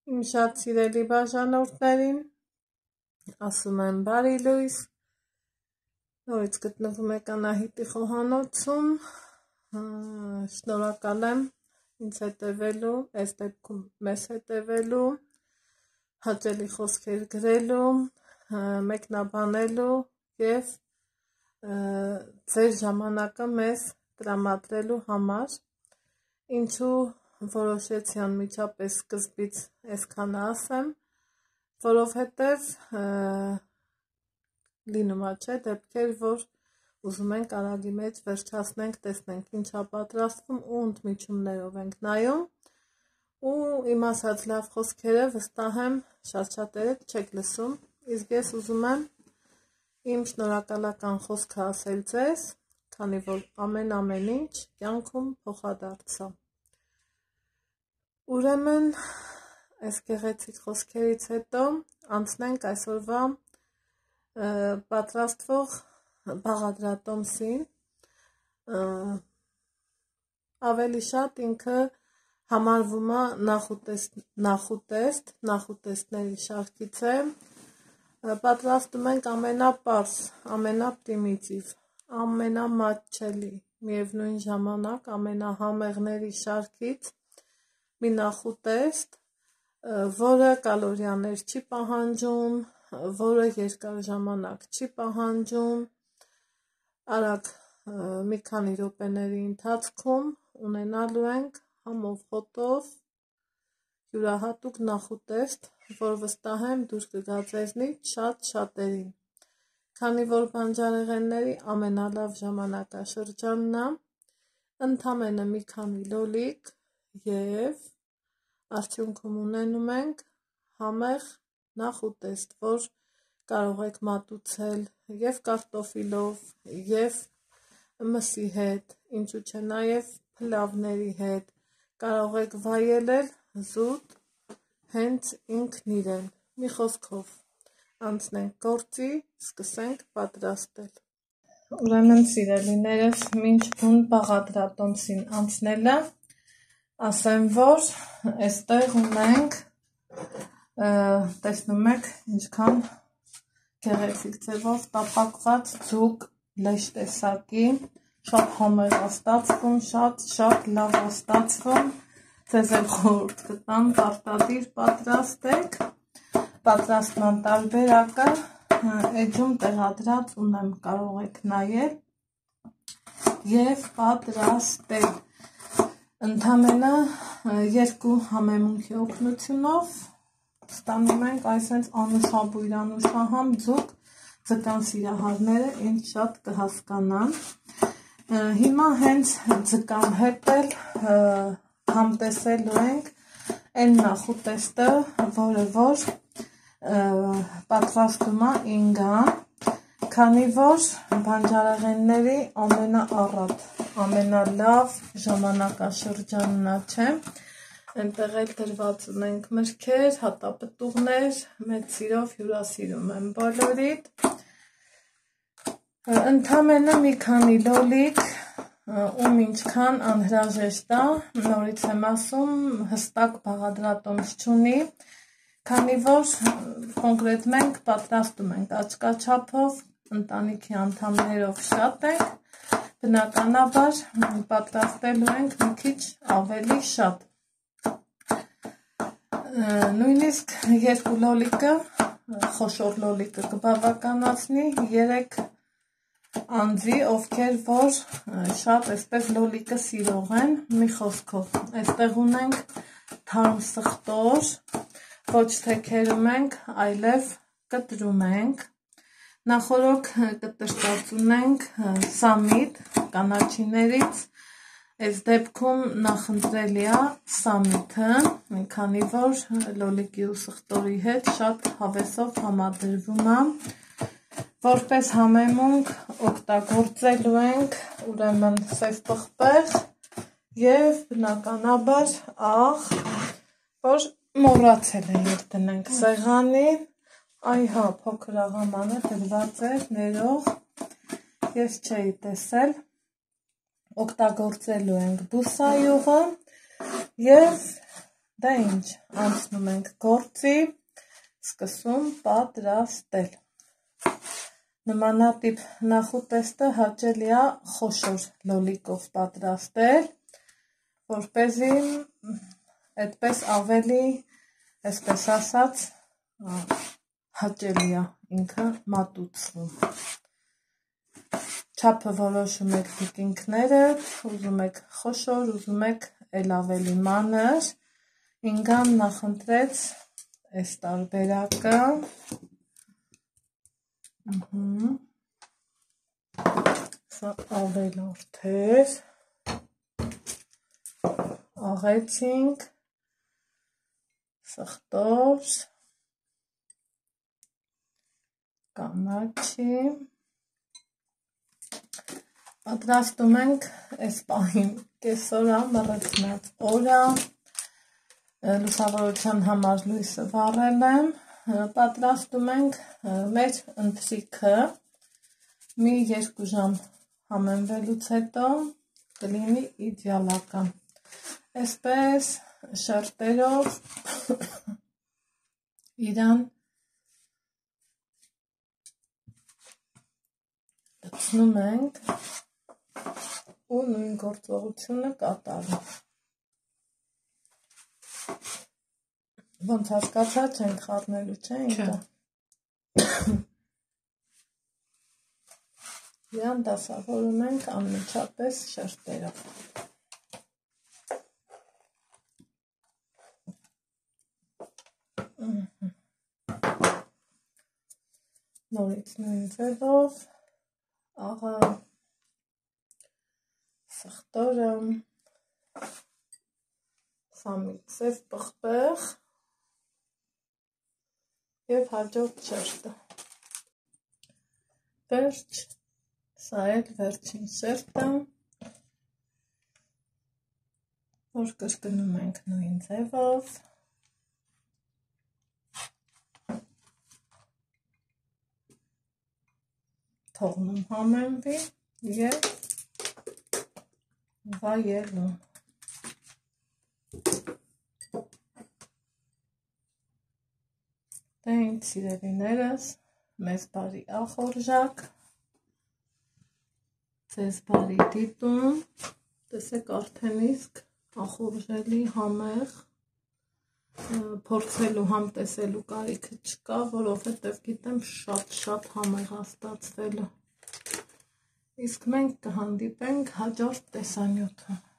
Իմ շատ սիրելի բաժանորդներին, ասում եմ բարի լույս, նորից գտնվում եք Անահիտի խոհանոցում, շնորհակալ եմ ինձ հետևելու, այս դեպքում մեզ հետևելու, հաճելի խոսքեր գրելու, մեկնաբանելու և ձեր ժամանակը մեզ տրամադրելու համար, ինչու որոշեցի անմիջապես սկզբից այսքանը ասեմ, որովհետև լինում է չէ դեպքեր, որ ուզում ենք արագի մեջ վերջացնենք, տեսնենք ինչա պատրաստվում ու ընդմիջումներով ենք նայում ու իմ ասած լավ խոսքերը վստահ եմ շատ-շատերը չեք լսում, իսկ ես ուզում եմ իմ շնորհակալական խոսքը ասել ձեզ, քանի որ ամեն ինչ կյանքում փոխադարձ է։ Ուրեմն, այս գեղեցիկ խոսքերից հետո անցնենք այսօրվա պատրաստվող բաղադրատոմսին, ավելի շատ ինքը համարվում է նախուտեստների շարքից է, պատրաստում ենք ամենապարզ, ամենապրիմիտիվ, ամենամատչելի, միևնույն ժամանակ ամենահամեղների շարքից մի նախուտեստ, որը կալորիաներ չի պահանջում, որը երկար ժամանակ չի պահանջում, արագ մի քանի րոպեների ընթացքում ունենալու ենք համով հոտով յուրահատուկ նախուտեստ, որ վստահ եմ դուր կգա ձեզնից շատ-շատերին, քանի որ բանջարեղենների ամենալավ ժամանակաշրջանն է, ընդամենը մի քանի լոլիկ և արդյունքում ունենում ենք համեղ նախուտեստ, որ կարող եք մատուցել և կարտոֆիլով, և մսի հետ, ինչու չէ նաև փլավների հետ, կարող եք վայելել զուտ հենց ինքն իրեն, մի խոսքով, անցնենք գործի, սկսենք պատրաստել։ Ուրեմն սիրելիներս, մինչ բուն բաղադրատոմսին անցնելը, ասեմ, որ այստեղ ունենք, տեսնում եք, ինչքան գեղեցիկ ձևով տապակված ձուկ լեշ տեսակի, շատ համեղ է ստացվում, շատ լավ է ստացվում, ձեզ էլ խորհուրդ կտամ, պարտադիր պատրաստեք, պատրաստման տարբերակը էջում տեղադրած ունեմ, կարող եք նայել և պատրաստել։ Ընդամենը երկու համեմունքի օգնությունով ստանում ենք այսպես անուշաբույր ձուկ, ձկան սիրահարները ինձ շատ կհասկանան։ Հիմա հենց ձկան հետ էլ համտեսելու ենք այն նախուտեստը, որը որ պատրաստում է ինգան, քանի որ բանջարեղենների ամենաառատ, ամենալավ ժամանակաշրջանն է, չէ, այնտեղ էլ դրված ունենք մրգեր, հատապտուղներ, մեծ սիրով հյուրասիրում եմ բոլորիդ, ընդամենը մի քանի լոլիկ, ում ինչքան անհրաժեշտ է, նորից եմ ասում, հստակ բաղադրատոմս չունի, քանի որ կոնկրետ մենք պատրաստում ենք աչքաչափով, ընտանիքի անդամներով շատ ենք, բնականաբար պատրաստելու ենք մի քիչ ավելի շատ։ Նույնիսկ երկու լոլիկը, խոշոր լոլիկը կբավականացնի 3 անձի, ովքեր որ շատ այսպես լոլիկը սիրող են, մի խոսքով, այստեղ ունենք թարմ սխտոր, ոչ թե քերում ենք, այլև կտրում ենք, նախորոք կտրտած ունենք սամիտ կանաչիներից, այս դեպքում նախընտրելի է սամիթը, քանի որ լոլիկի ու սխտորի հետ շատ հավեսով համադրվում է, որպես համեմունք օգտագործելու ենք ուրեմն սև պղպեղ և բնականաբար աղ, որ մոռացել է երբ դնենք սեղանին, այհա փոքր աղամանը դրված էր ներող, ես չէի տեսել, օգտագործելու ենք բուսայուղը և Դա ինչ, անցնում ենք գործի, սկսում պատրաստել։ Նմանատիպ նախուտեստը հաճելի է խոշոր լոլիկով պատրաստել, որպեսզի այդպես ավելի, այսպես ասած, հաճելի է ինքը մատուցվում։ Չափը որոշում եք դուք ինքներդ, ուզում եք խոշոր, ուզում եք էլ ավելի մանր, ինքան նախընտրեց այս տարբերակը, սա ավելորդ էր, աղեցինք, սխտոր, կանաչի, պատրաստում ենք այս պահին կեսօրը, մռցնած օրը, լուսավորության համար լույսը վառել եմ, պատրաստում ենք մեր ընթրիքը, մի 2 ժամ համեմվելուց հետո կլինի իդեալական, այսպես շերտերով իրան լցնում ենք ու նույն գործողությունը կատարում։ Ոնց հասկացա, չենք խառնելու, չէ՞, ինքը։ Իրան դասավորում ենք անմիջապես շերտերով։ Նորից նույն ձևով, աղը, սխտորը, սամիցև պղպեղ և հաջորդ շերտը։ Վերջ, սա էլ վերջին շերտը, որ կրկնում ենք նույն ձևով, թողնում համեմվի և վայելում։ Դե ինձ սիրելիներս, մեզ բարի ախորժակ, ձեզ բարի դիտում, տեսեք արդեն իսկ ախորժելի համեղ, փորձելու համ տեսելու կարիքը չկա, որովհետև գիտեմ շատ համեղ է ստացվել։ Իսկ մենք կհանդիպենք հաջորդ տեսանյութում։